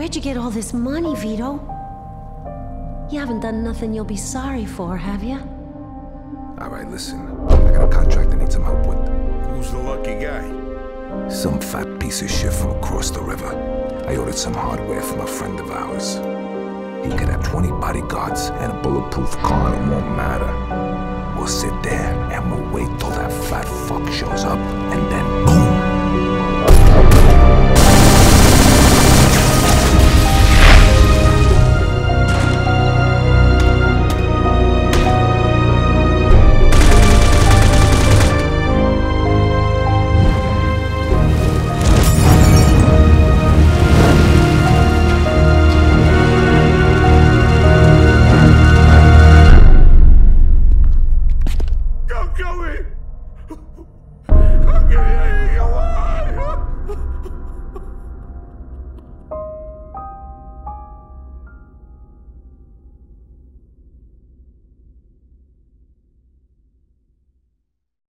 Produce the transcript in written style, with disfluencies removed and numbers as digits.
Where'd you get all this money, Vito? You haven't done nothing you'll be sorry for, have you? Alright, listen. I got a contract I need some help with. Who's the lucky guy? Some fat piece of shit from across the river. I ordered some hardware from a friend of ours. He could have 20 bodyguards and a bulletproof car, and it won't matter. We'll sit there and we'll wait till that fat fuck shows up, and then boom! Go in! I'll give you anything you want!